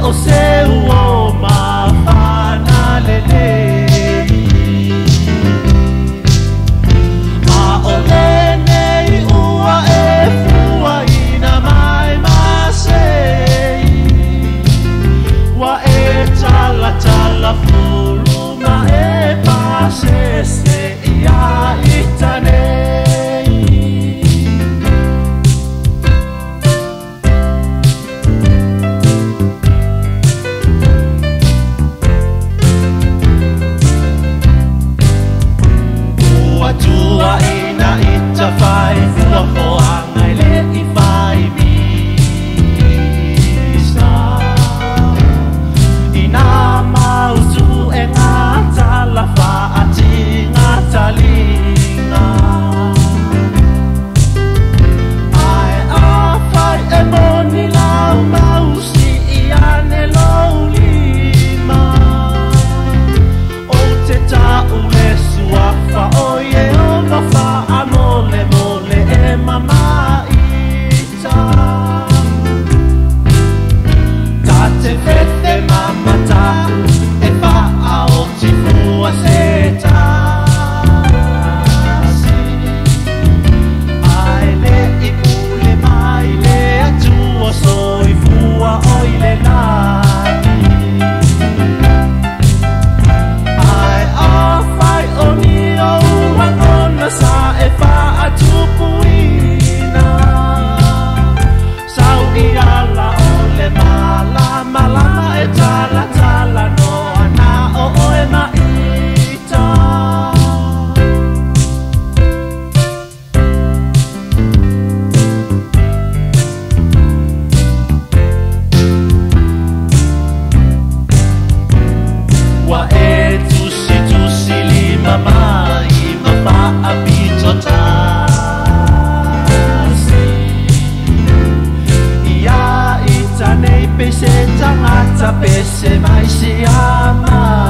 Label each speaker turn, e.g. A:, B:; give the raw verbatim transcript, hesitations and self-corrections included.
A: o seu o mawhana lelei. A o lenei ua e fua ina mai masei. Wa e tala tala furu ma e pase se ia itanei. Tua ina ita fai fua fo angai le i fai misa. Ina mausu e ngata la faati ngata linga. Ai a fai e moni lau mausi i ane lau lima. O te tau le suafa o ye o fa amole mole e mama ita. Ta te fete mama ta e fa ao ti fua seta. Ai le i ule mai le atua soi fua oi le lani. Ai a fai o ni o uangona sa e fa atupuina. Sau i ala o le mala malama e tala tala no ana o o e maita. Wa e tusi tusi lima mai ma fa abito tasi. Ia ita nei pese tangata pese mai si ama.